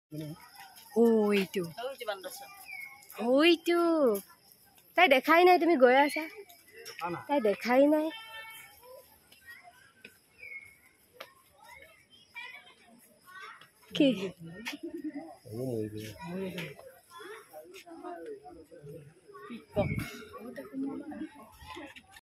ওইটো ওইটো তাই দেখাই নাই তুমি গৈ আছা তাই দেখাই নাই কি